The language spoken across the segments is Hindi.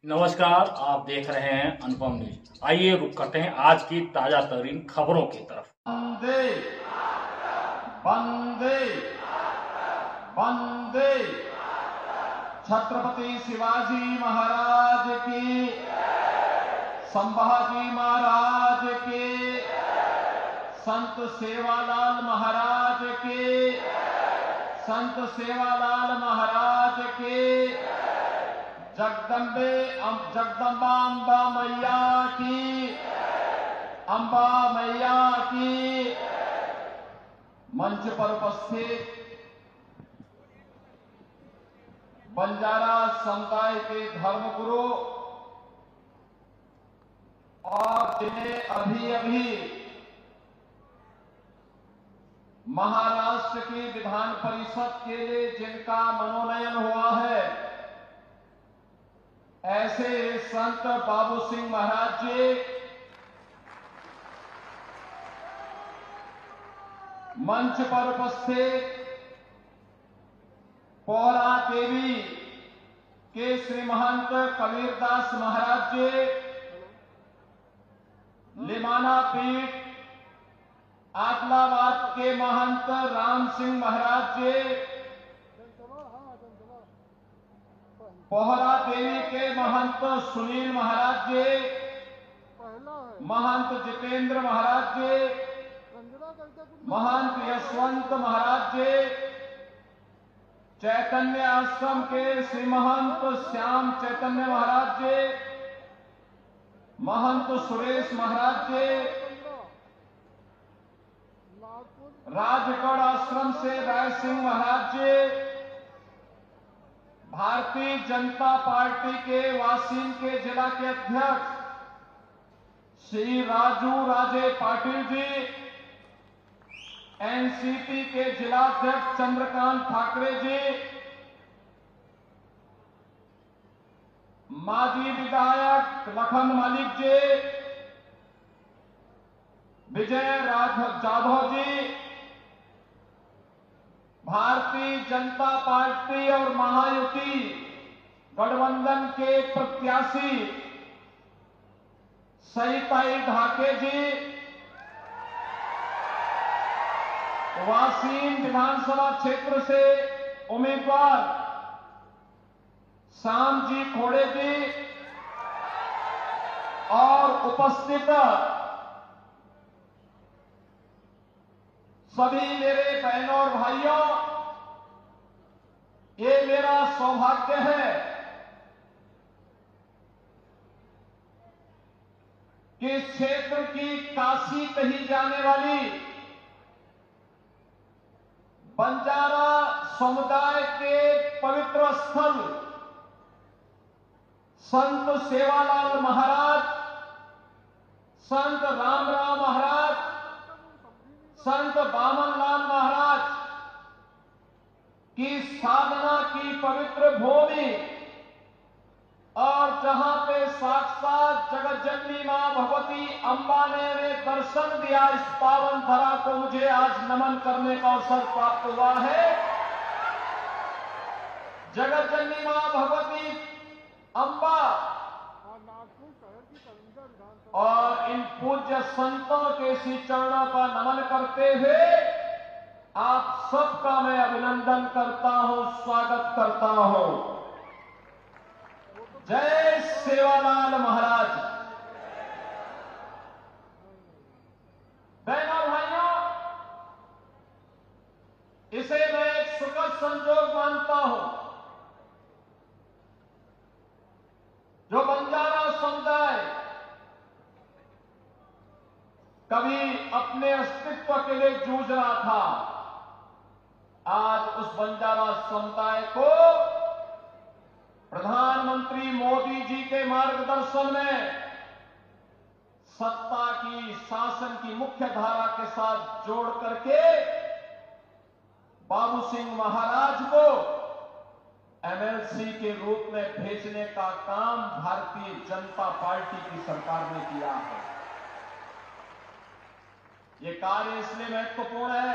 नमस्कार, आप देख रहे हैं अनुपम न्यूज। आइए रुक करते हैं आज की ताजा तरीन खबरों की तरफ। वंदे वंदे वंदे छत्रपति शिवाजी महाराज की, संभाजी महाराज के, संत सेवालाल महाराज के, संत सेवालाल महाराज के, जगदम्बा अम्बा मैया की, अम्बा मैया की। मंच पर उपस्थित बंजारा समुदाय के धर्मगुरु और जिन्हें अभी अभी महाराष्ट्र की विधान परिषद के लिए जिनका मनोनयन हुआ है, ऐसे संत बाबू सिंह महाराज जी, मंच पर उपस्थित पौरा देवी के श्री महंत कबीरदास महाराज जी, लिमाना पीठ आदिलाबाद के महंत राम सिंह महाराज जी, पोहरा देवी के महंत सुनील महाराज जी, महंत जितेंद्र महाराज जी, महंत यशवंत महाराज जी, चैतन्य आश्रम के श्री महंत श्याम चैतन्य महाराज जी, महंत सुरेश महाराज जी, राजगढ़ आश्रम से राय सिंह महाराज जी, भारतीय जनता पार्टी के वासिन के जिला के अध्यक्ष श्री राजू राजे पाटिल जी, एनसीपी के जिलाध्यक्ष चंद्रकांत ठाकरे जी, माजी विधायक लखन मलिक जी, विजय जाधव जी, भारतीय जनता पार्टी और महायुति गठबंधन के प्रत्याशी सईताई ढाके जी, वासीन विधानसभा क्षेत्र से उम्मीदवार श्याम जी खोड़े जी और उपस्थित सभी मेरे बहनों और भाइयों, ये मेरा सौभाग्य है कि इस क्षेत्र की काशी कही जाने वाली बंजारा समुदाय के पवित्र स्थल संत सेवालाल महाराज, संत रामराव महाराज, संत बामनलाल महाराज की साधना की पवित्र भूमि और जहां पे साक्षात जगत जननी मां भगवती अम्बा ने दर्शन दिया, इस पावन धरा को मुझे आज नमन करने का अवसर प्राप्त हुआ है। जगत जननी मां भगवती अम्बा और इन पूज्य संतों के श्री चरणों का नमन करते हुए आप सबका मैं अभिनंदन करता हूं, स्वागत करता हूं। जय सेवालाल महाराज। बहनों भाइयों, इसे मैं एक सुखद संजोग मानता हूं जो बंजारा समुदाय कभी अपने अस्तित्व के लिए जूझ रहा था, आज उस बंजारा समुदाय को प्रधानमंत्री मोदी जी के मार्गदर्शन में सत्ता की, शासन की मुख्य धारा के साथ जोड़ करके बाबू सिंह महाराज को एमएलसी के रूप में भेजने का काम भारतीय जनता पार्टी की सरकार ने किया है। ये कार्य इसलिए महत्वपूर्ण है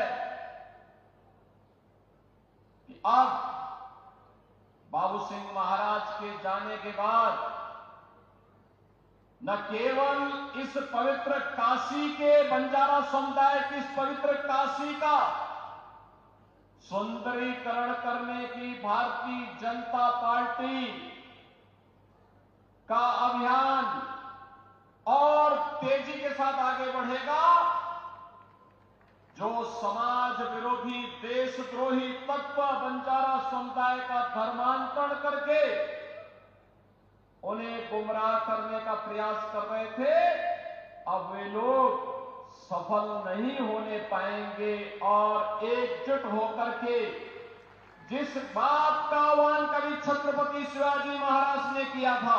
कि अब बाबू सिंह महाराज के जाने के बाद न केवल इस पवित्र काशी के बंजारा समुदाय की इस पवित्र काशी का सुंदरीकरण करने की भारतीय जनता पार्टी का अभियान और तेजी के साथ आगे बढ़ेगा। जो समाज विरोधी देशद्रोही तत्व बंजारा समुदाय का धर्मांतरण करके उन्हें गुमराह करने का प्रयास कर रहे थे, अब वे लोग सफल नहीं होने पाएंगे और एकजुट होकर के जिस बात का आह्वान कभी छत्रपति शिवाजी महाराज ने किया था,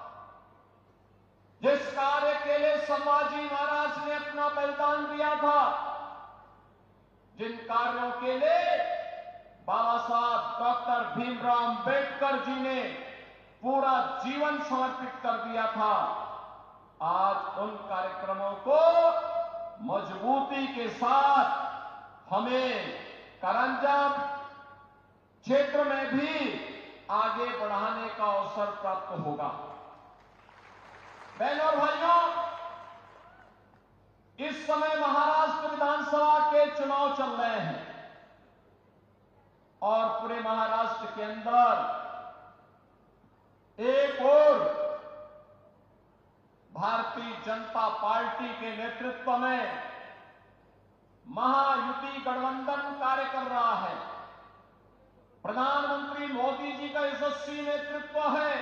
जिस कार्य के लिए संभाजी महाराज ने अपना बलिदान दिया था, जिन कार्यों के लिए बाबा साहब डॉक्टर भीमराव अंबेडकर जी ने पूरा जीवन समर्पित कर दिया था, आज उन कार्यक्रमों को मजबूती के साथ हमें करंजम क्षेत्र में भी आगे बढ़ाने का अवसर प्राप्त होगा। बहनों और भाइयों, इस समय महाराष्ट्र विधानसभा के चुनाव चल रहे हैं और पूरे महाराष्ट्र के अंदर एक और भारतीय जनता पार्टी के नेतृत्व में महायुति गठबंधन कार्य कर रहा है। प्रधानमंत्री मोदी जी का यशस्वी नेतृत्व है।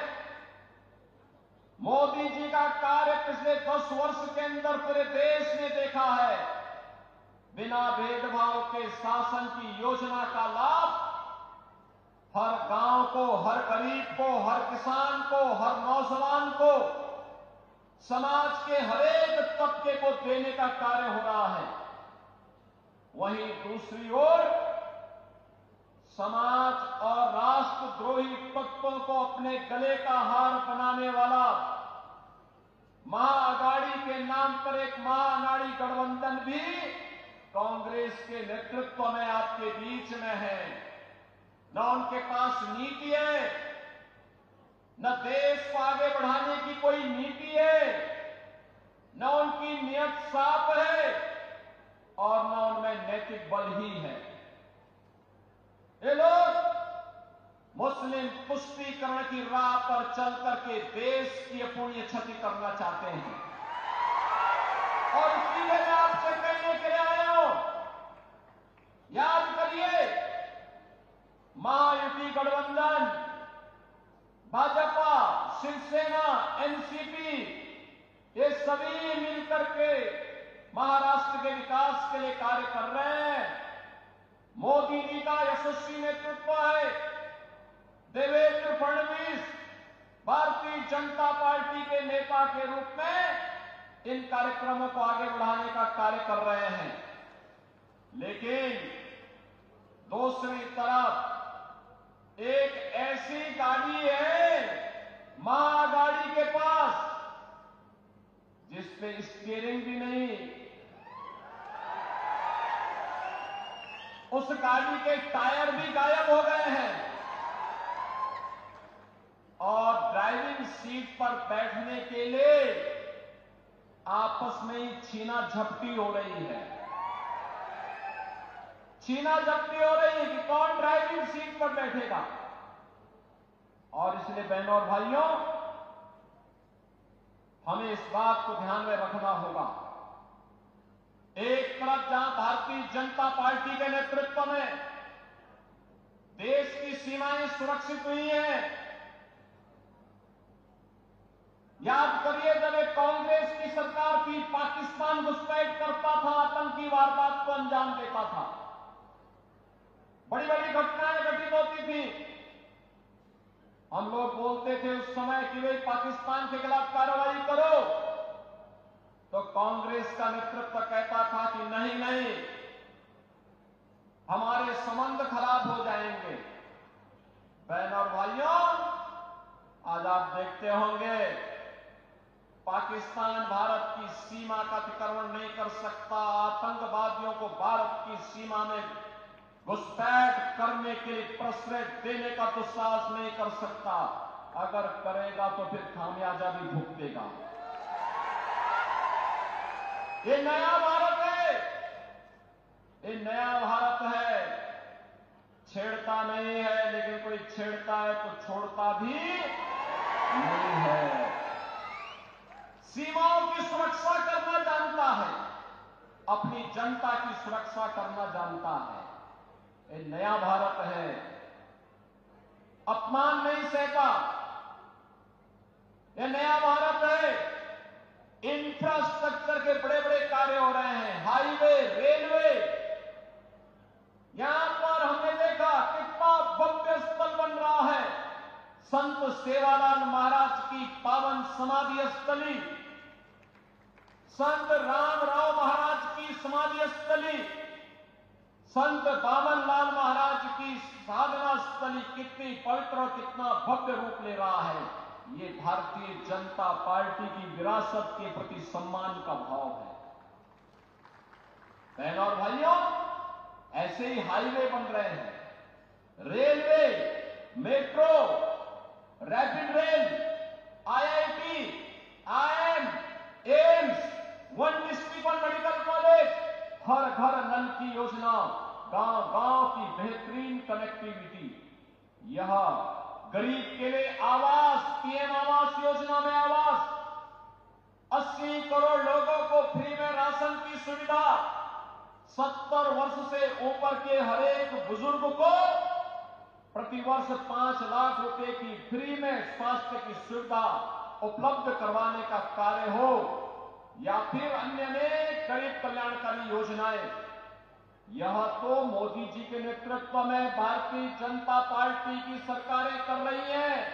मोदी जी का कार्य पिछले 10 वर्ष के अंदर पूरे देश ने देखा है। बिना भेदभाव के शासन की योजना का लाभ हर गांव को, हर गरीब को, हर किसान को, हर नौजवान को, समाज के हरेक तबके को देने का कार्य हो रहा है। वहीं दूसरी ओर समाज और राष्ट्रद्रोही तत्वों को अपने गले का हार बनाने वाला महाअघाड़ी के नाम पर एक महाअघाड़ी गठबंधन भी कांग्रेस के नेतृत्व में आपके बीच में है। न उनके पास नीति है, न देश को आगे बढ़ाने की कोई नीति है, न उनकी नियत साफ है और न उनमें नैतिक बल ही है। ये लोग मुस्लिम पुष्टिकरण की राह पर चल करके देश की अपूर्णीय क्षति करना चाहते हैं और इसीलिए मैं आपसे कहने के लिए आया हूं, याद करिए, महायुति गठबंधन, भाजपा, शिवसेना, एनसीपी, ये सभी मिलकर के महाराष्ट्र के विकास के लिए कार्य कर रहे हैं। मोदी जी का यशस्वी नेतृत्व है। देवेंद्र फडणवीस भारतीय जनता पार्टी के नेता के रूप में इन कार्यक्रमों को आगे बढ़ाने का कार्य कर रहे हैं। लेकिन दूसरी तरफ एक ऐसी गाड़ी है महागाड़ी के पास जिसपे स्टीयरिंग भी नहीं, उस गाड़ी के टायर भी गायब हो गए हैं और ड्राइविंग सीट पर बैठने के लिए आपस में ही छीना झपटी हो रही है। छीना झपटी हो रही है कि कौन ड्राइविंग सीट पर बैठेगा। और इसलिए बहनों और भाइयों, हमें इस बात को ध्यान में रखना होगा। एक तरफ जहां भारतीय जनता पार्टी के नेतृत्व में देश की सीमाएं सुरक्षित हुई हैं, याद करिए जब एक कांग्रेस की सरकार थी, पाकिस्तान घुसपैठ करता था, आतंकी वारदात को अंजाम देता था, बड़ी बड़ी घटनाएं घटित होती थी। हम लोग बोलते थे उस समय कि भाई पाकिस्तान के खिलाफ कार्रवाई करो, तो कांग्रेस का नेतृत्व कहता था कि नहीं नहीं, हमारे संबंध खराब हो जाएंगे। बहन और भाइयों, आज आप देखते होंगे पाकिस्तान भारत की सीमा का अतिक्रमण नहीं कर सकता, आतंकवादियों को भारत की सीमा में घुसपैठ करने के लिए प्रश्रय देने का दुस्साहस नहीं कर सकता। अगर करेगा तो फिर खामियाजा भी भुगतेगा। ये नया भारत है, ये नया भारत है। छेड़ता नहीं है, लेकिन कोई छेड़ता है तो छोड़ता भी नहीं है। सीमाओं की सुरक्षा करना जानता है, अपनी जनता की सुरक्षा करना जानता है। ये नया भारत है। अपमान नहीं सहता। यह नया भारत है। इंफ्रास्ट्रक्चर के बड़े बड़े कार्य हो रहे हैं, हाईवे, रेलवे। यहां पर हमने देखा कितना भव्य स्थल बन रहा है। संत सेवालाल महाराज की पावन समाधि स्थली, संत रामराव महाराज की समाधि स्थली, संत बामनलाल महाराज की साधना स्थली कितनी पवित्र और कितना भव्य रूप ले रहा है। ये भारतीय जनता पार्टी की विरासत के प्रति सम्मान का भाव है। बहनों और भाइयों, ऐसे ही हाईवे बन रहे हैं, railway, metro, rapid rail, IIT, IIM, AIIMS, one district one medical college, हर घर नल की योजना, गांव गांव की बेहतरीन कनेक्टिविटी। यह गरीब के लिए आवास, PM आवास योजना में आवास, 80 करोड़ लोगों को फ्री में राशन की सुविधा, 70 वर्ष से ऊपर के हर एक बुजुर्ग को प्रतिवर्ष 5 लाख रुपए की फ्री में स्वास्थ्य की सुविधा उपलब्ध करवाने का कार्य हो, या फिर अन्य अनेक गरीब कल्याणकारी योजनाएं। यह तो मोदी जी के नेतृत्व में भारतीय जनता पार्टी की सरकारें कर रही हैं,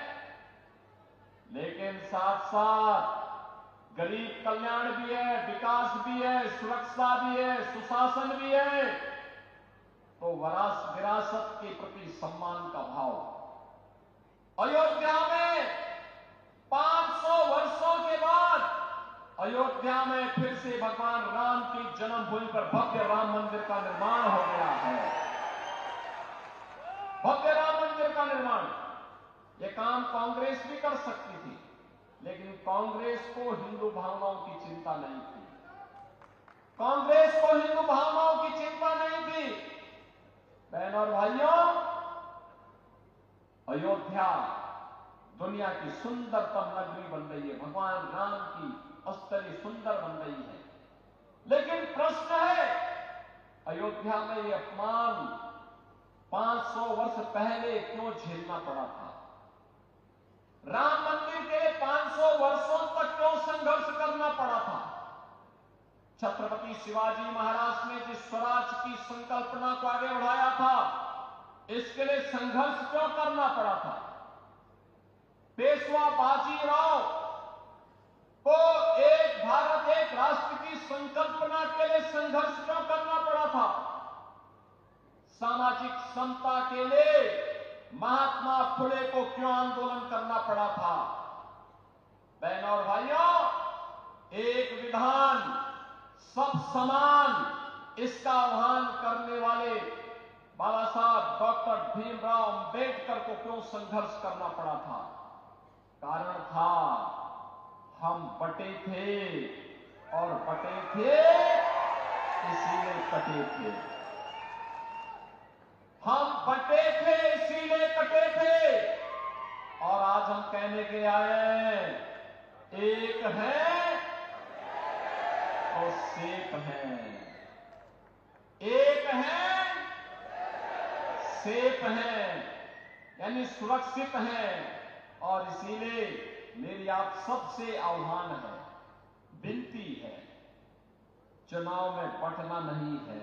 लेकिन साथ साथ गरीब कल्याण भी है, विकास भी है, सुरक्षा भी है, सुशासन भी है। तो विरासत के प्रति सम्मान का भाव। अयोध्या में 500 वर्षों के बाद अयोध्या में फिर से भगवान राम की जन्मभूमि पर भव्य राम मंदिर का निर्माण हो गया है। भव्य राम मंदिर का निर्माण। यह काम कांग्रेस भी कर सकती थी, लेकिन कांग्रेस को हिंदू भावनाओं की चिंता नहीं थी। कांग्रेस को हिंदू भावनाओं की चिंता नहीं थी। बहनों और भाइयों, अयोध्या दुनिया की सुंदरतम नगरी बन रही है, भगवान राम की स्थली सुंदर बन रही है। लेकिन प्रश्न है, अयोध्या में यह अपमान 500 वर्ष पहले क्यों झेलना पड़ा था? राम मंदिर के 500 वर्षों तक क्यों संघर्ष करना पड़ा था? छत्रपति शिवाजी महाराज ने जिस स्वराज की संकल्पना को आगे बढ़ाया था, इसके लिए संघर्ष क्यों करना पड़ा था? पेशवा बाजीराव को एक भारत एक राष्ट्र की संकल्पना के लिए संघर्ष क्यों करना पड़ा था? सामाजिक समता के लिए महात्मा फुले को क्यों आंदोलन करना पड़ा था? बहनों और भाइयों, एक विधान सब समान, इसका आह्वान करने वाले बाबा साहब डॉक्टर भीमराव अंबेडकर को क्यों संघर्ष करना पड़ा था? कारण था, हम बटे थे और बटे थे इसीलिए कटे थे। हम बटे थे इसीलिए कटे थे। और आज हम कहने के आए, एक है तो सेफ है, एक है सेफ है, यानी सुरक्षित है। और इसीलिए मेरी आप सबसे आह्वान है, विनती है, चुनाव में बंटना नहीं है,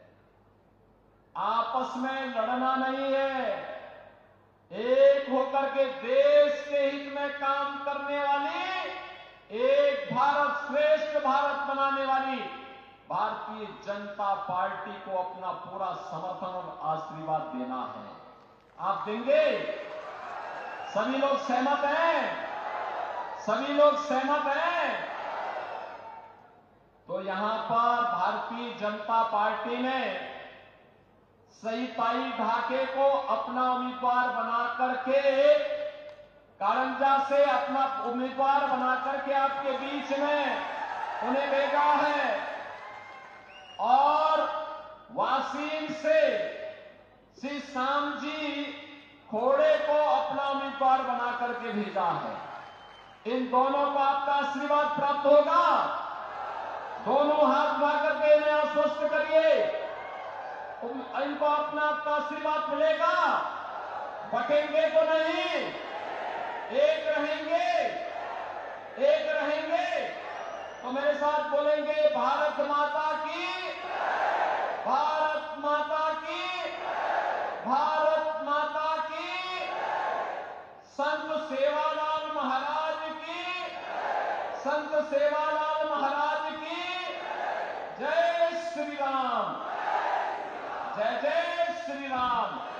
आपस में लड़ना नहीं है, एक होकर के देश के हित में काम करने वाली, एक भारत श्रेष्ठ भारत बनाने वाली भारतीय जनता पार्टी को अपना पूरा समर्थन और आशीर्वाद देना है। आप देंगे? सभी लोग सहमत हैं? सभी लोग सहमत हैं? तो यहां पर भारतीय जनता पार्टी ने सईताई ढाके को अपना उम्मीदवार बना करके, कारंजा से अपना उम्मीदवार बना करके आपके बीच में उन्हें भेजा है। खोड़े को अपना उम्मीदवार बना करके भेजा है। इन दोनों को आपका आशीर्वाद प्राप्त होगा। दोनों हाथ उठा करके इन्हें आश्वस्त करिए, इनको अपना आपका आशीर्वाद मिलेगा। बटेंगे तो नहीं, एक रहेंगे, एक रहेंगे। तो मेरे साथ बोलेंगे, भारत माता की, भारत माता की, भारत माता की, संत सेवालाल महाराज की, संत सेवालाल महाराज की जय श्री राम, जय जय श्री राम।